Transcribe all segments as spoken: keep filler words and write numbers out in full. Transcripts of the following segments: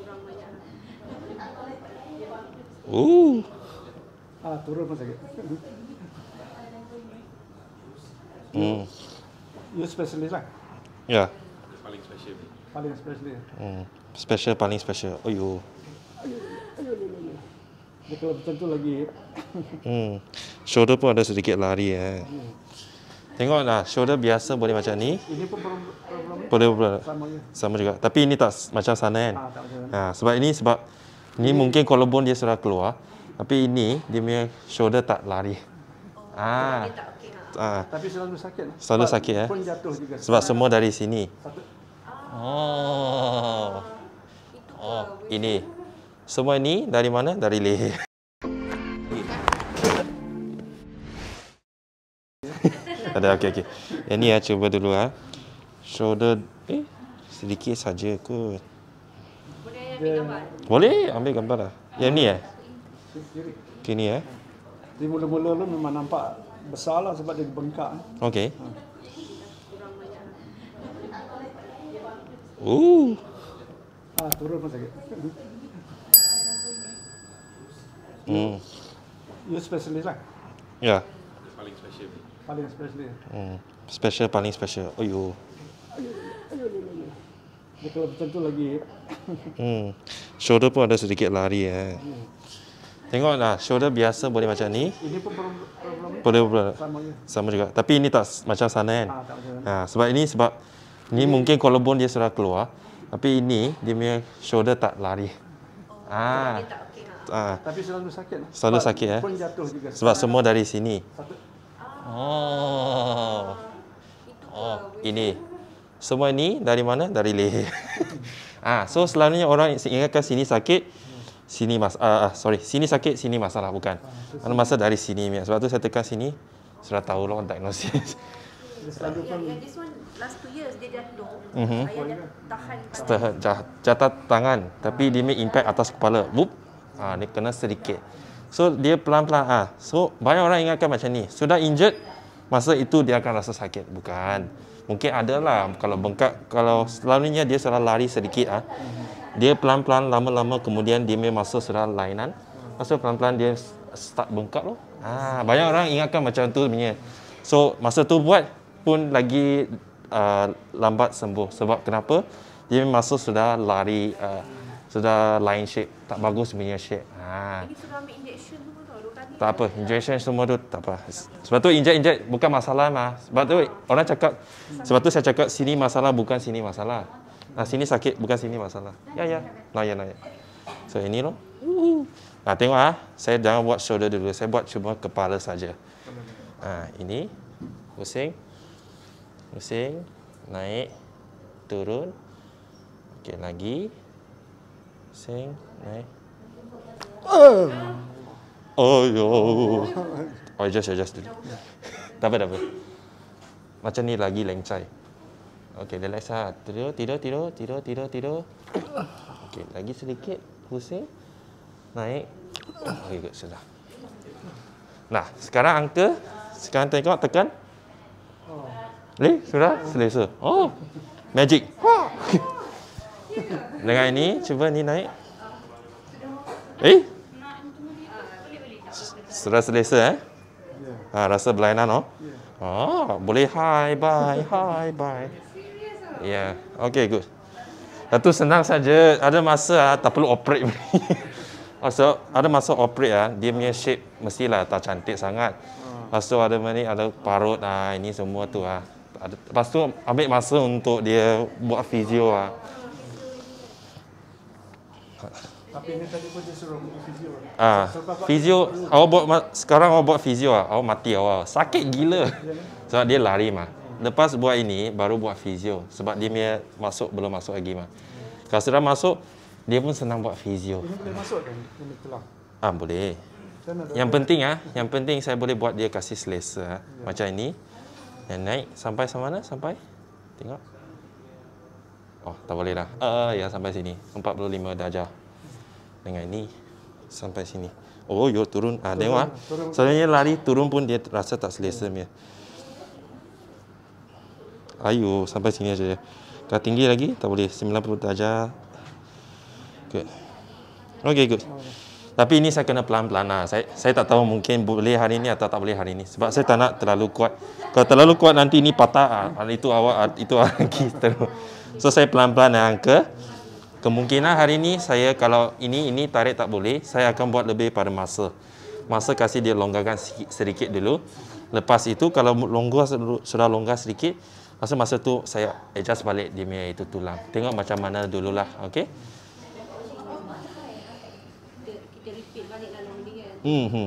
Uh. Ah, turun pun sakit. Hmm. You specialist lah. Ya. Paling special. Paling specialist. Hmm. Special paling special. Oh yo. Ayo, ayo, ayo, ayo. Dia kalau betul tu lagi. Hmm. Shoulder pun ada sedikit lari eh. Hmm. Tengok lah, shoulder biasa boleh macam ni. Ini pun problem, problem Boleh boleh. sama je. Sama juga. Tapi ini tak s- macam sana kan. Ah, tak macam Ha, sebab ini sebab ni mungkin collarbone dia sudah keluar. Tapi ini dia punya shoulder tak lari. Ah. Ah. Tapi selalu sakit. Selalu Sebab sakit eh. Pun jatuh juga. Sebab semua dari sini. Satu. Oh. Oh, ini. Semua ni dari mana? Dari leher. Ada okey okey. Yang ni ya cuba dulu ah. Shoulder eh sedikit saja kot. Boleh ambil gambar lah. Yang ni eh. Kiri. Kini eh. Di mula-mula lu memang nampak besar lah sebab dia bengkak. Okey. Uh. Ah, turun pun sakit. Hmm. You specialist lah. Ya. Paling special. Paling specialist. Hmm. Special paling special. Oh yo. Ayo, ayo, ayo, ayo. Dia kalau betul tu lagi. Hmm. Shoulder pun ada sedikit lari eh. Tengok lah, shoulder biasa boleh macam ni. Ini pun problem, problem Boleh boleh. sama je. Sama juga. Tapi ini tak s- macam sana kan. Ah, tak macam Ha, sebab ini sebab ni mungkin collarbone dia sudah keluar. Tapi ini dia punya shoulder tak lari. Ah. Ah. Tapi selalu sakit. Selalu Sebab sakit eh. Pun jatuh juga. Sebab semua dari sini. Satu. Oh. Oh, ini. Semua ni dari mana? Dari leher. Ah, so selalunya orang ingatkan sini sakit, sini mas ah, ah, sorry, sini sakit, sini masalah bukan. Mana masa dari sini punya. Sebab tu saya tekan sini sudah tahu lah diagnosis. Dia selalu pun Yang this one last two years dia jatuh. Mhm. Ayah dah tahan. Setelah jah- jatuh tangan tapi dia make impact atas kepala. Wup. Ah, dia kena sedikit. So dia pelan-pelan ah. So banyak orang ingatkan macam ni. Sudah injured masa itu dia akan rasa sakit. Bukan. Mungkin ada lah kalau bengkak, kalau selalunya dia sudah lari sedikit ah. Dia pelan-pelan lama-lama kemudian dia punya masa sudah lainan. Masa pelan-pelan dia start bengkak loh. Ah, banyak orang ingatkan macam tu punya. So masa tu buat pun lagi uh, lambat sembuh. Sebab kenapa? Dia masa sudah lari uh, sudah lain shape, tak bagus punya shape. Ha. Ini sudah ambil injection semua tau, dua kali. Tak apa, injection semua tu tak apa. Sebab tu inject-inject bukan masalah mah. Sebab tu orang cakap, sebab tu saya cakap sini masalah bukan sini masalah. Nah, sini sakit bukan sini masalah. Ya ya, layan layan. So ini loh. Nah, tengok ah, saya jangan buat shoulder dulu. Saya buat cuma kepala saja. Ah, ini pusing. Pusing, naik, turun. Okey, lagi. Pusing, naik. Oh yo. Oh, just adjust dulu. Tak apa, tak apa. Macam ni lagi lengcai. Okey, relax lah. Tidur, tidur, tidur, tidur, tidur, tidur. Okey, lagi sedikit. Pusing. Naik. Okey, good, sudah. Nah, sekarang angka. Sekarang tengok, tekan. Eh, sudah? Selesa. Oh, magic. Dengan ini, cuba ni naik. Eh? Sudah selesa eh? Ha, rasa berlainan oh? Oh, boleh hi, bye, hi, bye. Ya, yeah. Okay, good. Itu senang saja. Ada masa ah, tak perlu operate. So, ada masa operate ah, dia punya shape mestilah tak cantik sangat. Lepas tu ada ni ada parut ah, ini semua tu ah. Ada, lepas tu ambil masa untuk dia buat fizio ah. tapi ini tadi pun dia suruh buat fizio. Ah, fizio, awak buat ma- sekarang awak buat fizio ah, awak mati awak. Sakit gila. Sebab dia lari mah. Lepas buat ini baru buat fizio sebab dia punya masuk belum masuk lagi mah. Kalau sudah masuk dia pun senang buat fizio. Ini boleh masuk kan? Ini tulang. Ah, boleh. Kan ada Yang penting ah, yang penting saya boleh buat dia kasih selesa ah. Macam ini. Yang naik sampai sama mana? Sampai. Tengok. Oh, tak boleh dah. Ah, ya sampai sini. empat puluh lima darjah. Dengan ini sampai sini. Oh, yo turun. Ah, tengok ah. Sebenarnya lari turun pun dia rasa tak selesa punya. Ayo, sampai sini aja. Kalau tinggi lagi tak boleh. sembilan puluh darjah. Good. Okay, good. Tapi ini saya kena pelan-pelan lah. Saya, saya tak tahu mungkin boleh hari ini atau tak boleh hari ini. Sebab saya tak nak terlalu kuat. Kalau terlalu kuat nanti ini patah. Ah, itu awak, itu lagi terus. So saya pelan-pelan yang ke. Kemungkinan hari ini saya kalau ini ini tarik tak boleh, saya akan buat lebih pada masa. Masa kasih dia longgarkan sedikit, sedikit dulu. Lepas itu kalau longgar sudah longgar sedikit, masa masa tu saya adjust balik dia punya itu tulang. Tengok macam mana dululah, okey? Kita repeat balik lah long ni kan. Hmm. hmm.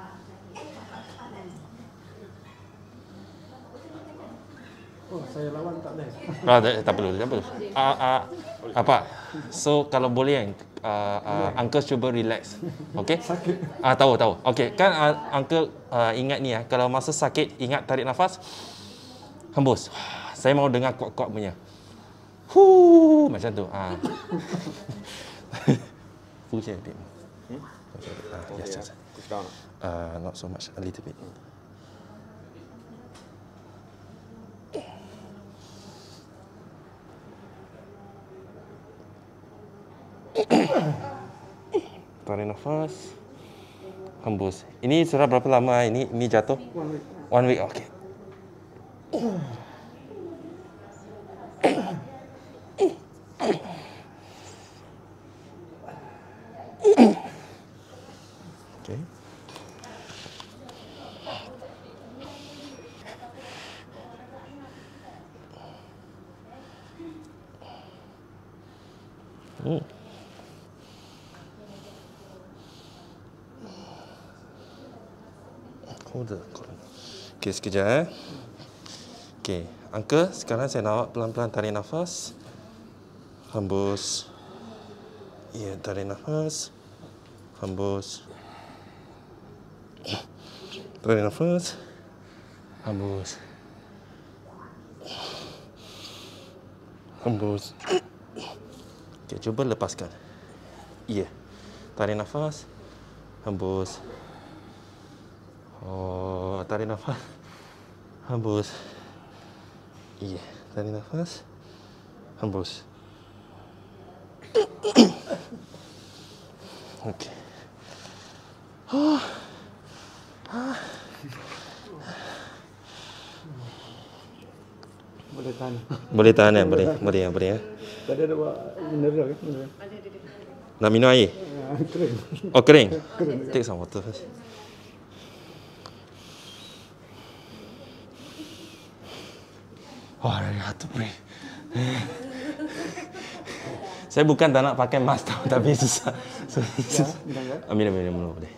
Oh, saya lawan tak boleh. Ah, tak, tak perlu, tak perlu. Ah, ah, apa? So kalau boleh kan, uh, uh, uncle cuba relax. Okey? Sakit. Ah, tahu tahu. Okey, kan uh, uncle uh, ingat ni ya, kalau masa sakit ingat tarik nafas. Hembus. Saya mau dengar kuat-kuat punya. Hu, macam tu. Ah. Push a bit. Hmm? Ah, yes, yes. Push down. Uh, not so much, a little bit. Tarik nafas. Hembus. Ini sudah berapa lama ini ini jatuh? One week. One week, okey. Okey. Hmm. Hold the corner. Okey, sekejap eh. Okey, uncle, sekarang saya nak awak pelan-pelan tarik nafas. Hembus. Ya, tarik nafas. Hembus. Tarik nafas. Hembus. Hembus. Okey, cuba lepaskan. Ya. Tarik nafas. Hembus. Oh, tarik nafas. Hembus. Iya, tarik nafas. Hembus. Okey. Oh. Ah. Boleh tahan. Boleh tahan ya, boleh. Boleh ya, boleh ya. Tadi ada buat mineral kan? Mineral. Ada ada ada. Nak minum air? Ah, kering. Oh, kering. Take some water first. Wah, dari hati breathe. Saya bukan tak nak pakai mask tau, tapi susah. Ya, minum kan? Ah, minum, minum, minum boleh.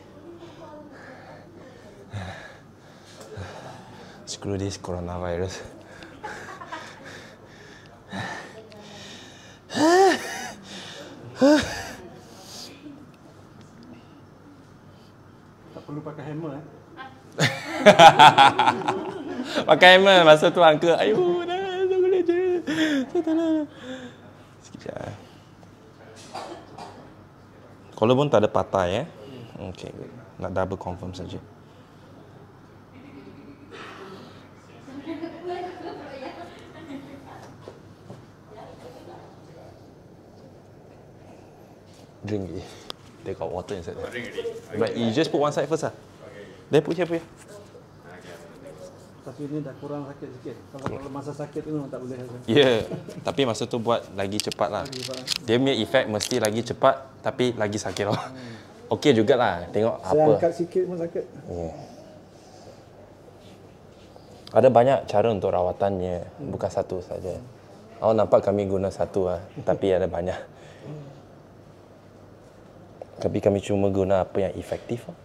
Screw this coronavirus. Tak perlu pakai hammer eh. Pakai hammer masa tu uncle, ayo dah, tak boleh je. Saya tak nak. Sekejap. Collarbone tak ada patah ya. Okey, good. Nak double confirm saja. Drink it. They got water inside. Drink already. But you just put one side first lah. Then put here, put here. Tapi ini dah kurang sakit sikit. Kalau, kalau masa sakit tu memang tak boleh. Ya, yeah. Tapi masa tu buat lagi cepat lah. Dia punya efek mesti lagi cepat, tapi lagi sakit lah. Okey jugalah, tengok Saya apa. angkat sikit pun sakit. Yeah. Ada banyak cara untuk rawatannya, hmm. bukan satu saja. Awak nampak kami guna satu lah, tapi ada banyak. Tapi kami cuma guna apa yang efektif lah.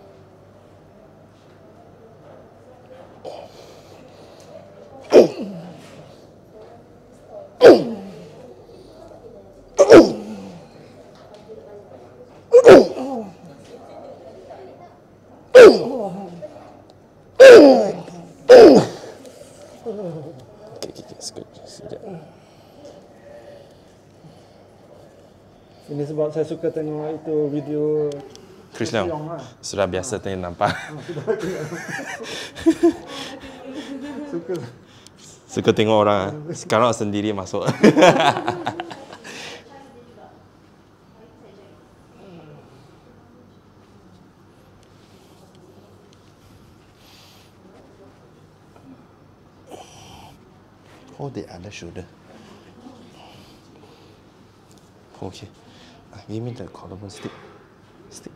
Ini sebab saya suka tengok itu video Chris Leong lah. sudah biasa tengok nampak. Suka. Suka tengok orang. Sekarang sendiri masuk. hold the other shoulder. Okay. Ah, give me the collarbone stick. Stick.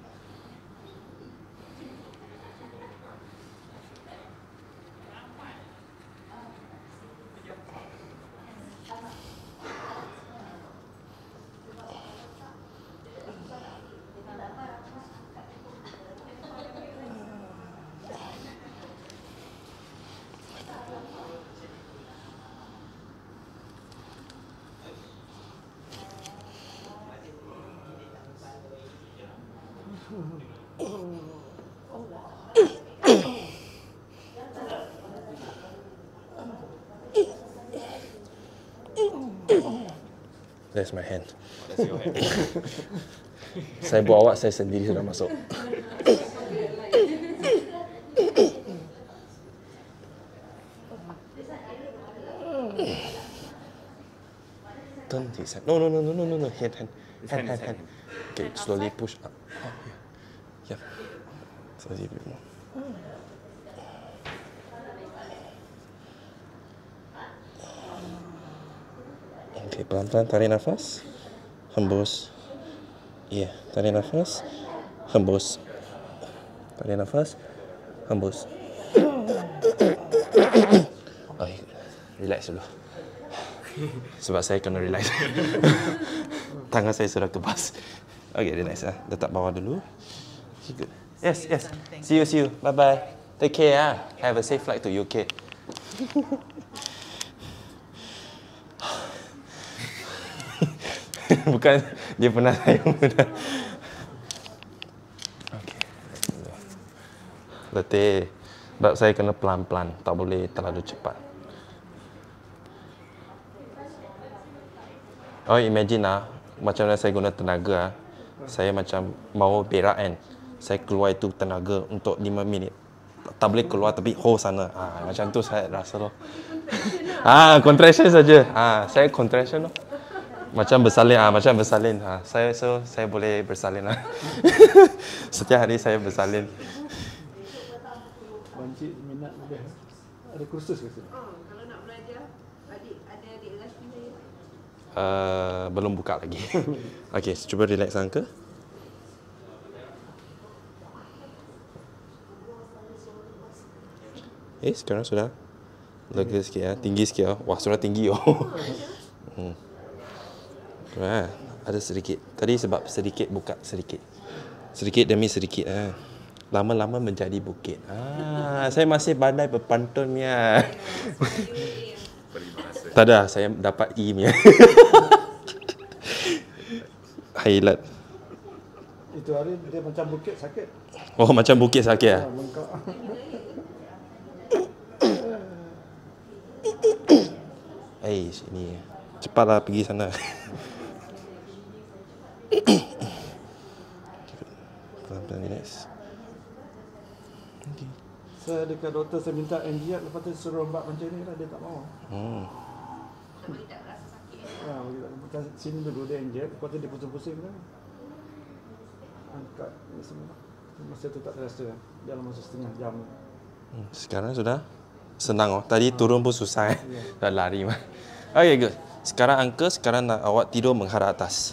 That's my hand. That's your hand. Saya buat awak, saya sendiri sudah masuk. Turn his hand. No, no, no, no, no, no, no. Hand, hand, hand, hand, hand. Okay, slowly push up. Oh, yeah. Yeah. Slowly a bit more. Okay, pelan-pelan tarik nafas. Hembus. Ya, yeah, tarik nafas. Hembus. Tarik nafas. Hembus. Oh, relax dulu. Sebab saya kena relax. Tangan saya sudah kebas. Okay, relax ah. Letak bawah dulu. Good. Yes, yes. See you, see you. Bye bye. Take care ah. Have a safe flight to U K. Bukan dia pernah saya pernah. Okey. Letih. Sebab saya kena pelan-pelan, tak boleh terlalu cepat. Oh, imagine ah, macam mana saya guna tenaga ah. Saya macam mau berak kan. Saya keluar itu tenaga untuk lima minit. Tak boleh keluar tapi hold sana. Ah, macam tu saya rasa loh. Ah, contraction saja. Ah, saya contraction loh. Macam bersalin ah, macam bersalin. Ah, saya so saya boleh bersalin lah. Setiap hari saya bersalin. Banci minat lebih. Ada kursus ke sini? Oh, kalau nak belajar, adik ada adik lelaki saya. Uh, belum buka lagi. Okey, cuba relax angka. Eh, sekarang sudah lega sikit ya, tinggi sikit ya. Wah, sudah tinggi oh. hmm. Ha, ada sedikit. Tadi sebab sedikit buka sedikit. Sedikit demi sedikit ah. Lama-lama menjadi bukit. Ah, saya masih pandai berpantun ya. Tak ada, saya dapat E nya. Highlight. Itu hari dia macam bukit sakit. Oh, macam bukit sakit ah. Ha, bengkak. Eh, sini. Cepatlah pergi sana. Pelan-pelan relax. Okay. Saya dekat doktor, saya minta angiat, lepas tu suruh mbak macam ni lah, dia tak mahu. Hmm. Bagi tak rasa sakit. Ha, kita sini dulu dia angiat, lepas tu dia pusing-pusing kan. Angkat ni semua. Masa tu tak terasa, dalam masa setengah jam. Hmm, sekarang sudah senang oh. Tadi turun pun susah eh. Yeah. Dah lari mah. Okay, good. Sekarang angka, sekarang nak awak tidur menghadap atas.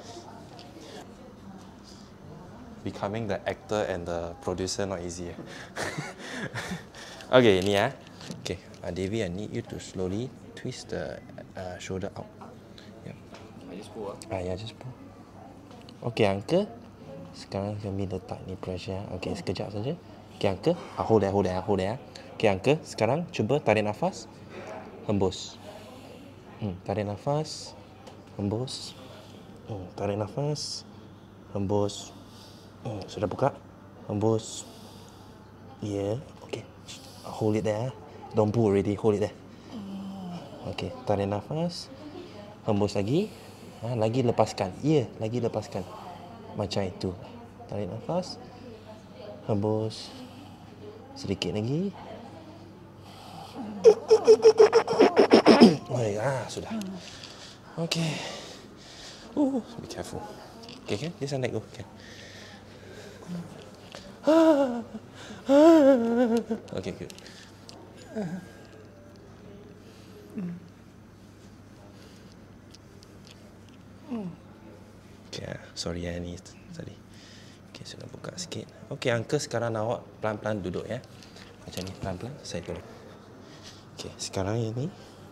Becoming the actor and the producer not easy. Eh? Okay, ni ya. Okay, uh, Devi, I need you to slowly twist the uh, shoulder out. Yeah. I just pull up. Ah, ya, just pull. Okay, angka. Sekarang kami letak ni pressure. Okay, sekejap saja. Okay, angka. Ah, hold there, hold there, hold there. Okay, angka. Sekarang cuba tarik nafas. Hembus. Hmm, tarik nafas. Hembus. Hmm, tarik nafas. Hembus. Hmm, sudah buka. Hembus. Yeah. Okay. Hold it there. Don't pull already. Hold it there. Okay. Tarik nafas. Hembus lagi. Ha, lagi lepaskan. Ya. Yeah, lagi lepaskan. Macam itu. Tarik nafas. Hembus. Sedikit lagi. Oh, ah, sudah. Okay. Oh, be careful. Okay, can? This one let go. Can. Okay, good. Okay, sorry ya ni tadi. Okay, sudah buka sikit. Okay, Uncle sekarang awak pelan-pelan duduk ya. Macam ni, pelan-pelan saya tolong. Okay, sekarang ini.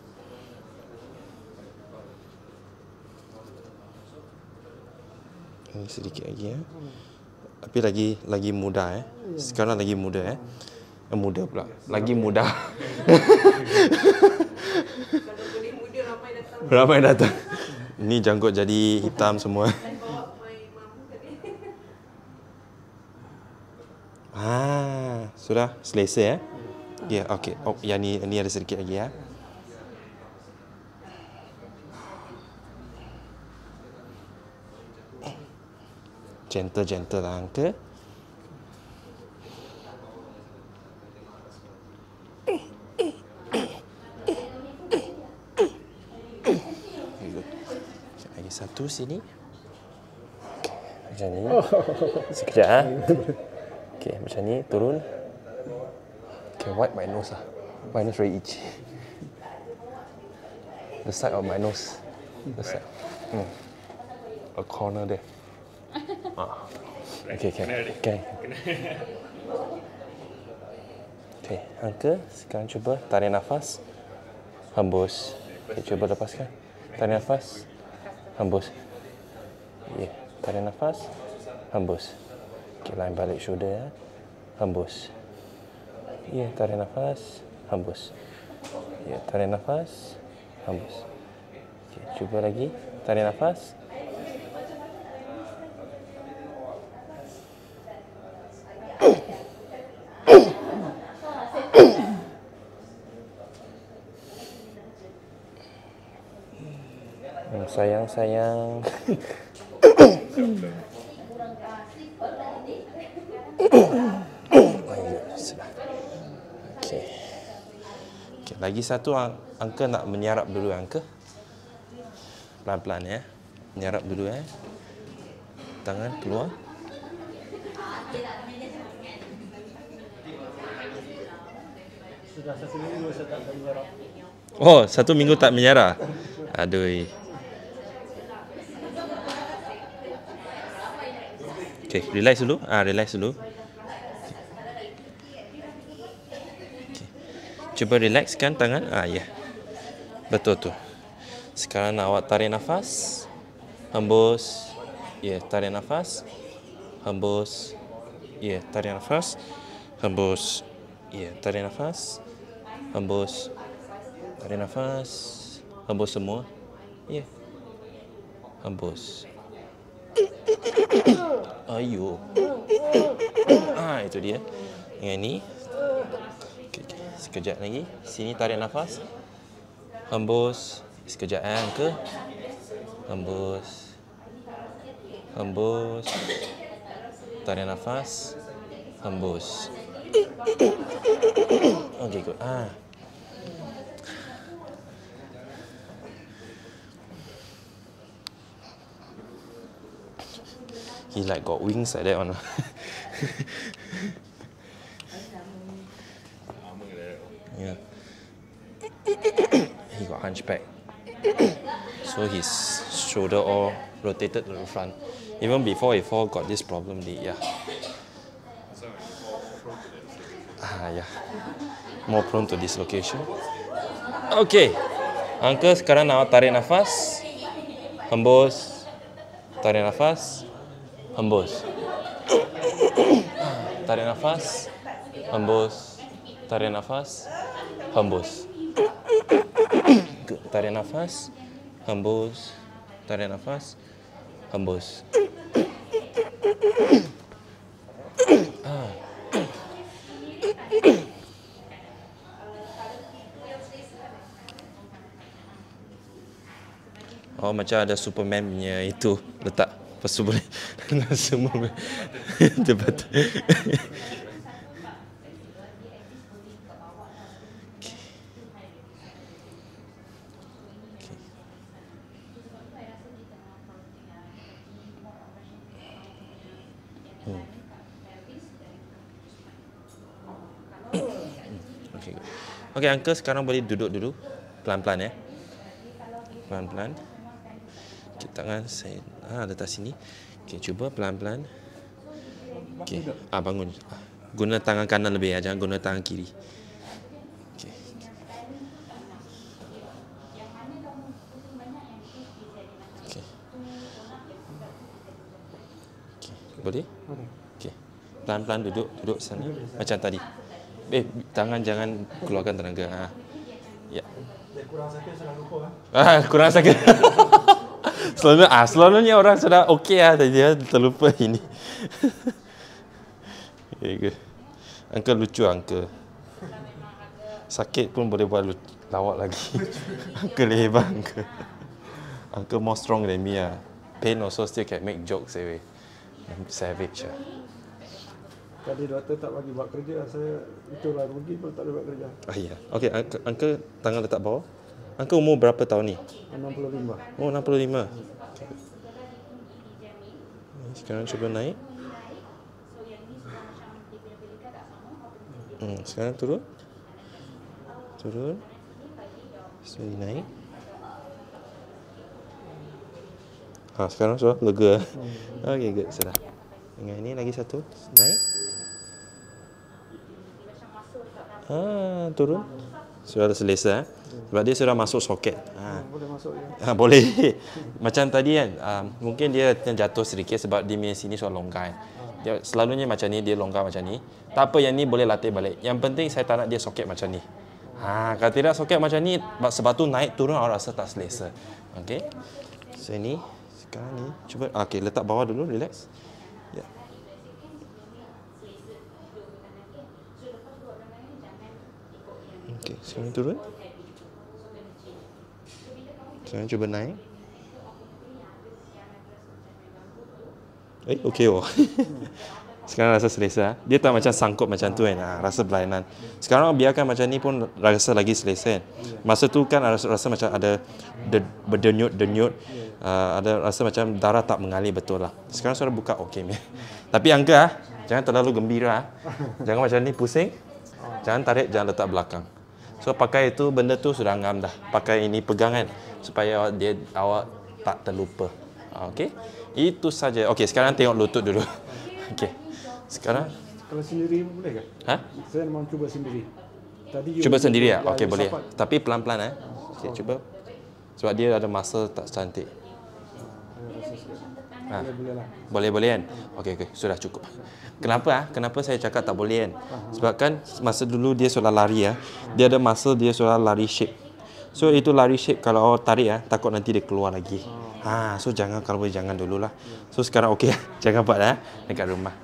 Ini sedikit lagi ya. Tapi lagi lagi muda eh. Sekarang lagi muda eh. Eh, muda pula. Lagi muda. Kalau boleh muda ramai datang. Ramai datang. Ini janggut jadi hitam semua. Bawa my mum tadi. Ah, sudah selesai ya? Ya, okey. Oh, yang ni ni ada sedikit lagi ya. Gentle-gentle lah, Uncle. Lagi satu sini. Macam ni. Sekejap ah. Okey, macam ni turun. Okay, wipe my nose lah. My nose very itchy. The side of my nose. The side. Hmm. A corner there. Ah. Okay, okay. Okay. Okay, Uncle, sekarang cuba tarik nafas. Hembus. Okay, cuba lepaskan. Tarik nafas. Hembus. Ya, yeah. Tarik nafas. Hembus. Okay, line balik shoulder ya. Hembus. Ya, yeah, tarik nafas. Hembus. Ya, yeah, tarik nafas. Hembus. Okay, cuba lagi. Tarik nafas. Hmm, sayang, sayang. Okey. Okey, lagi satu Uncle nak menyarap dulu Uncle. Pelan-pelan ya. Menyarap dulu eh. Tangan keluar. Sudah satu minggu saya tak menyerap. Oh, satu minggu tak menyarap. Aduh. Okay, relax dulu. Ah, relax dulu. Okay. Cuba relaxkan tangan. Ah, ya. Yeah. Betul tu. Sekarang awak tarik nafas. Hembus. Ya, yeah, tarik nafas. Hembus. Ya, yeah, tarik nafas. Hembus. Ya, yeah, tarik nafas. Hembus. Tarik nafas. Hembus semua. Ya. Yeah. Hembus. Ayo. Ah, itu dia. Yang ni. Okay, okay. Sekejap lagi. Sini tarik nafas. Hembus. Sekejap eh, Uncle. Hembus. Hembus. Tarik nafas. Hembus. Okey, good. Ah. He like got wings like that one. Yeah. He got hunchback. So his shoulder all rotated to the front. Even before he fall, got this problem. The, yeah. Ah, yeah. More prone to dislocation. Okay. Uncle, sekarang awak tarik nafas. Hembus. Tarik nafas. Hembus. Tarik nafas. Hembus. Tarik nafas. Hembus. Tarik nafas. Hembus. Tarik nafas. Hembus. Ah. Oh, macam ada Superman punya itu letak. Lepas tu boleh semua debat. Hmm. Okay. Okay, Uncle sekarang boleh duduk dulu. Pelan-pelan ya. Pelan-pelan. Tangan saya Ha, letak sini. Okey, cuba pelan-pelan. Okey. Ah, bangun. Guna tangan kanan lebih ya, jangan guna tangan kiri. Okey. Okey. Okey, boleh? Okey. Pelan-pelan duduk, duduk sana macam tadi. Eh, tangan jangan keluarkan tenaga. Ha. Ya. Dia kurang sakit saya lupa. Ah, kurang sakit. Selalu ah selalunya orang sudah okey ah, dia terlupa ini. Okay, good. Uncle lucu uncle. Sakit pun boleh buat lucu, lawak lagi. Uncle hebat uncle. Uncle more strong than me ah. Pain also still can make jokes anyway. Savage ah. Tadi doktor tak bagi buat kerja, saya itulah rugi pun tak ada buat kerja. Ah ya. Okey, uncle, uncle tangan letak bawah. Uncle umur berapa tahun ni? enam puluh lima. Oh, enam puluh lima. Sekarang cuba naik. Hmm, sekarang turun. Turun. Slowly naik. Ha, sekarang sudah lega. Okey, good. Sudah. Dengan ini lagi satu. Naik. Ha, turun. Sudah selesa. Sebab dia sudah masuk soket. Ha. Boleh masuk ya. Ha, boleh. Macam tadi kan, uh, mungkin dia jatuh sedikit sebab dia punya sini sudah longgar kan. Dia selalunya macam ni, dia longgar macam ni. Tak apa, yang ni boleh latih balik. Yang penting saya tak nak dia soket macam ni. Ha, kalau tidak soket macam ni, sebab tu naik turun awak rasa tak selesa. Okey. So ni, sekarang ni, cuba okey, letak bawah dulu, relax. Ya. Okey, sekarang turun. Sekarang cuba naik. Eh, okey oh. Sekarang rasa selesa. Dia tak macam sangkut macam tu kan. Ha, rasa berlainan. Sekarang biarkan macam ni pun rasa lagi selesa kan. Masa tu kan rasa, rasa macam ada berdenyut-denyut. Uh, ada rasa macam darah tak mengalir betul lah. Sekarang sudah buka okey. Tapi angka ah, jangan terlalu gembira. Jangan macam ni pusing. Jangan tarik, jangan letak belakang. So pakai itu, benda tu sudah ngam dah. Pakai ini pegangan supaya dia awak tak terlupa. Okey. Itu saja. Okey, sekarang tengok lutut dulu. Okey. Sekarang Kalau sendiri boleh ke? ha? Saya mau cuba sendiri. Tadi Cuba sendiri ya? ya, Okey, boleh. sapat. Tapi pelan-pelan eh. Okey, cuba. Sebab dia ada masa tak cantik. Ha. Boleh, boleh lah. Boleh boleh kan? Okey okey, sudah cukup. Kenapa ah? Kenapa saya cakap tak boleh kan? Sebab kan masa dulu dia sudah lari ya. Dia ada masa dia sudah lari shape. So itu lari shape kalau awak tarik ah, takut nanti dia keluar lagi. Ha, so jangan, kalau boleh jangan dululah. So sekarang okey, jangan buat ah dekat rumah.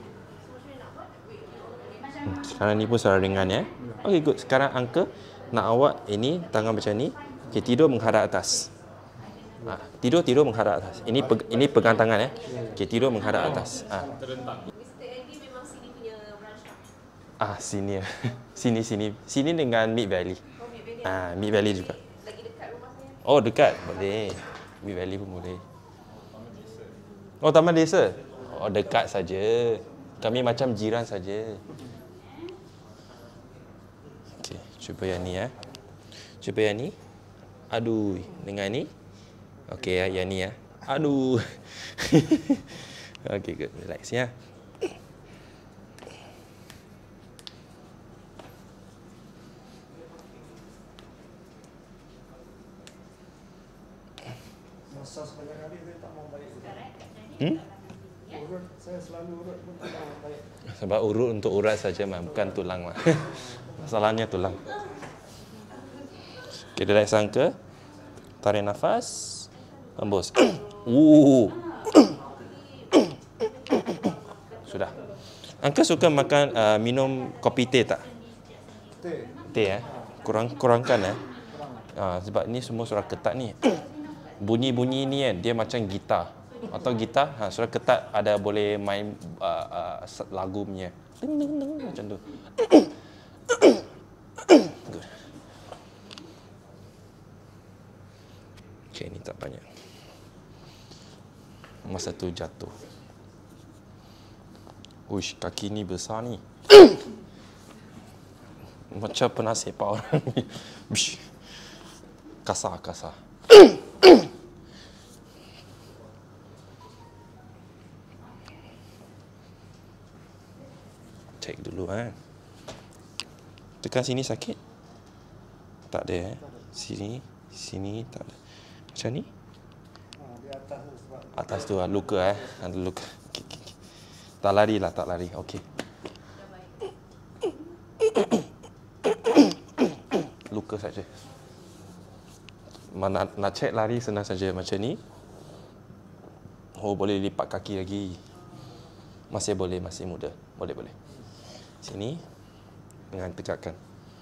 Hmm, sekarang ni pun sudah ringan ya. Okey good. Sekarang angka nak awak ini tangan macam ni. Okey, tidur menghadap atas. Ha, tidur tidur menghadap atas. Ini peg, ini pegang tangan ya. Okey, tidur menghadap atas. Ha. Mister Andy memang sini punya branch tak? Ah, sini. Sini sini. Sini dengan Mid Valley. Oh, Mid Valley. Ah, Mid Valley juga. Lagi dekat rumah saya. Oh, dekat. Boleh. Mid Valley pun boleh. Oh, Taman Desa. Oh, dekat saja. Kami macam jiran saja. Okey, cuba yang ni ya. Cuba yang ni. Aduh, dengan ni. Okey ya, yang ni ya. Aduh. Okey, good. Relax ya. Masa sebanyak kali saya tak mau balik. Hmm? Urut, saya selalu urut pun tak mau balik. Sebab urut untuk urat saja mah, bukan tulang mah. Masalahnya tulang. Okey, relax angka. Tarik nafas. Hembus. Uh. Sudah. Angka suka makan uh, minum kopi teh tak? Teh. Teh eh. Kurang kurangkan eh. Uh, sebab ni semua surat ketat ni. Bunyi-bunyi ni kan dia macam gitar. Atau gitar ha, surat ketat ada boleh main uh, uh, lagu punya. Ding ding ding macam tu. Good. Okay, ni tak banyak. Masa tu jatuh. Uish, kaki ni besar ni. Macam pernah sepak orang ni. Bish. Kasar, kasar. check dulu ah. Tekan sini sakit? Tak ada eh. Sini, sini tak ada. Macam ni? Ah, di atas tu sebab Atas tu ah, luka eh. Ada luka. Okay, okay, okay. Tak lari lah, tak lari. Okey. Luka saja. Mana nak check lari senang saja macam ni. Oh, boleh lipat kaki lagi. Masih boleh, masih muda. Boleh, boleh. Sini. Dengan tegakkan.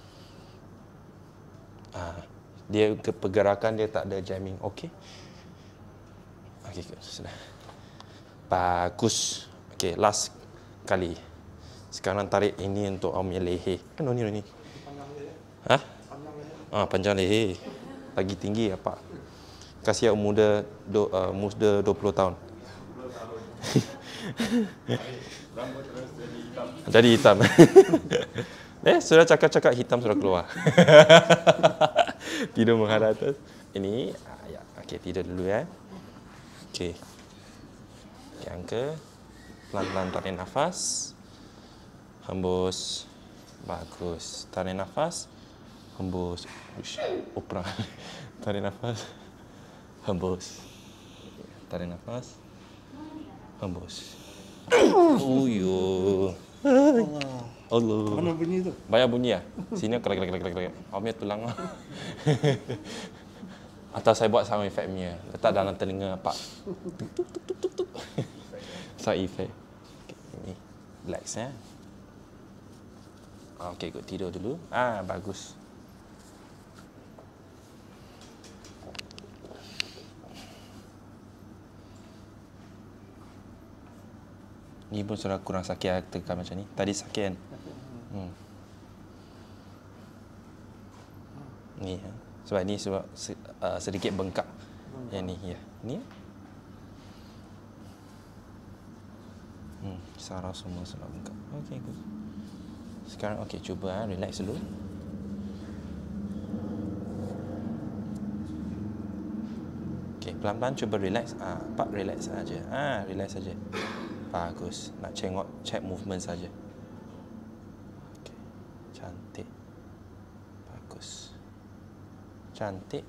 Ah, dia ke pergerakan dia tak ada jamming. Okey. Okey, sudah. Bagus. Okey, last kali. Sekarang tarik ini untuk awak punya leher. Kan ni ni. Ha? Ah, panjang leher. Lagi tinggi apa? Kasih awak muda do, uh, muda dua puluh tahun. Jadi hitam. Eh, sudah cakap-cakap hitam sudah keluar. Tidur menghadap atas. Ini, ah, ya. Okey, tidur dulu ya. Okey. Okay, angka. Pelan-pelan tarik nafas. Hembus. Bagus. Tarik nafas. Hembus. Uish, opera. Tarik nafas. Hembus. Tarik nafas. Hembus. Uyuh. Allah. mana bunyi tu? Banyak bunyi lah. Sini kelak kelak kelak kelak. Awak tulang lah. Atau saya buat sound effect punya. Letak dalam telinga pak. Tuk tuk tuk tuk tuk tuk. Sound effect. Okay, ini relax ya. Okey, ikut tidur dulu. Ah, bagus. Ni pun sudah kurang sakit tekan macam ni. Tadi sakit kan? Hmm. Ni ya. Sebab ni sebab uh, sedikit bengkak. Yang ni ya. Ni. Hmm, saraf semua sebab bengkak. Okey, good. Sekarang okey, cuba ha, relax dulu. Okey, pelan-pelan cuba relax. Ah, pak relax saja. Ah, relax saja. Bagus. Nak cengok, check movement saja. Okey. Cantik. Bagus. Cantik.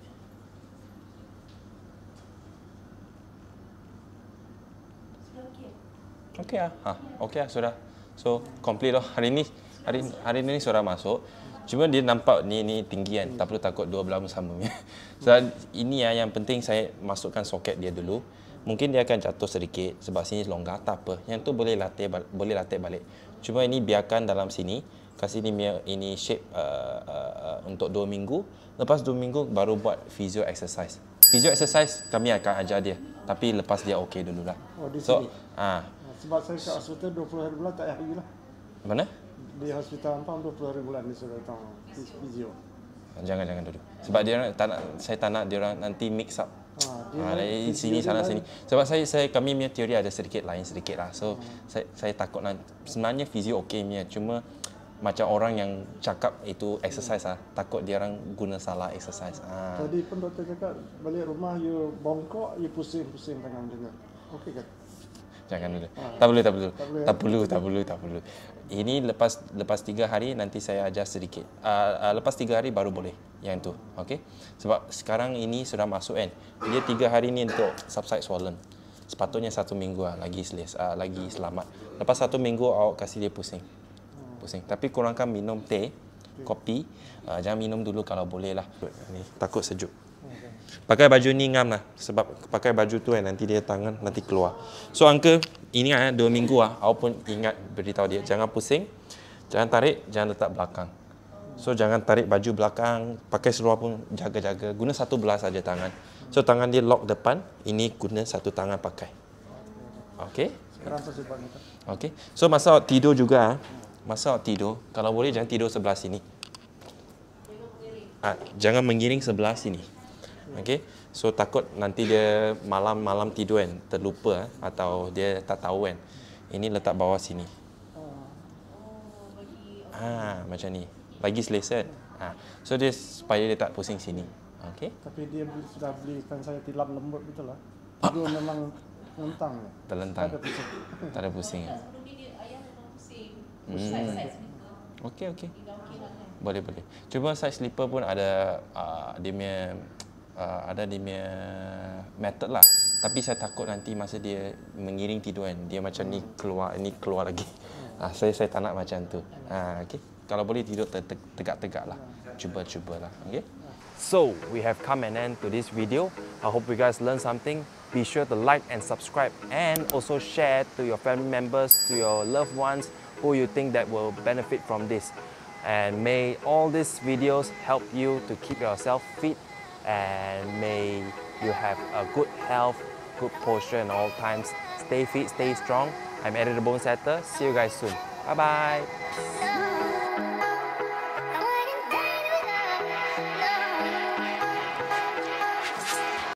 Sudah okey? Okey ah. Ha, okey ah sudah. So, complete dah. Hari ni hari hari ni sudah masuk. Cuma dia nampak ni ni tinggi kan. Tak perlu takut dua belah pun sama. So, ini ya yang penting saya masukkan soket dia dulu. Mungkin dia akan jatuh sedikit sebab sini longgar, tak apa. Yang tu boleh latih boleh latih balik. Cuma ini biarkan dalam sini, kasih ini ini shape uh, uh, uh, untuk dua minggu. Lepas dua minggu baru buat physio exercise. Physio exercise kami akan ajar dia, tapi lepas dia okey dululah. Oh, di So, sini. ah, Sebab saya kat hospital dua puluh hari bulan tak payah pergi lah. mana? Di hospital Ampang dua puluh hari bulan ni sudah datang physio. Jangan jangan dulu. Sebab dia orang tak nak, saya tak nak dia orang nanti mix up. Ha, dia Ha, dari physio sini dia sana lain. sini. Sebab saya saya kami punya teori ada sedikit lain sedikit lah. So hmm. saya saya takut nanti sebenarnya fizio okey punya, cuma macam orang yang cakap itu exercise ah, takut dia orang guna salah exercise. Ha. Tadi pun doktor cakap balik rumah you bongkok, you pusing-pusing tangan macam tu. Okey kan? Jangan dulu. Ha. Tak boleh, tak perlu. Tak boleh. Tak perlu, tak perlu, tak perlu. Ini lepas lepas tiga hari nanti saya ajar sedikit. Uh, uh, lepas tiga hari baru boleh yang tu. Okey? Sebab sekarang ini sudah masuk kan. Dia tiga hari ni untuk subside swollen. Sepatutnya satu minggu lah, lagi seles, uh, lagi selamat. Lepas satu minggu awak kasih dia pusing. Pusing. Tapi kurangkan minum teh, kopi. Uh, jangan minum dulu kalau boleh lah. Ni takut sejuk. Pakai baju ni ngam lah. Sebab pakai baju tu kan nanti dia tangan nanti keluar. So angka ingat eh, dua minggu ah. Awak pun ingat beritahu dia jangan pusing, jangan tarik, jangan letak belakang. So jangan tarik baju belakang, pakai seluar pun jaga-jaga. Guna satu belah saja tangan. So tangan dia lock depan, ini guna satu tangan pakai. Okey? Sekarang saya buat ni. Okey. So masa awak tidur juga, masa awak tidur, kalau boleh jangan tidur sebelah sini. Ah, jangan mengiring sebelah sini. Okey. So takut nanti dia malam-malam tidur kan terlupa atau dia tak tahu kan. Ini letak bawah sini. Ah, macam ni. Bagi selesa kan. Ah. So dia supaya dia tak pusing sini. Okey. Tapi dia beli, sudah belikan saya tilam lembut betul lah. Tidur memang mentang. Terlentang. Tak ada pusing. Tak ada pusing. Sebelum ni dia ayah memang pusing. Hmm. Okey, okey. Boleh, boleh. Cuma side slipper pun ada uh, dia punya uh, ada dia punya method lah. Tapi saya takut nanti masa dia mengiring tidur kan, dia macam ni keluar, ni keluar lagi. Ah, saya saya tak nak macam tu. Ah, okey. Kalau boleh tidur tegak-tegak lah. Cuba-cubalah. Okey. So, we have come an end to this video. I hope you guys learned something. Be sure to like and subscribe and also share to your family members, to your loved ones who you think that will benefit from this. And may all these videos help you to keep yourself fit and may you have a good health, good posture in all times. Stay fit, stay strong. I'm Eddie the Bone Setter. See you guys soon. Bye-bye.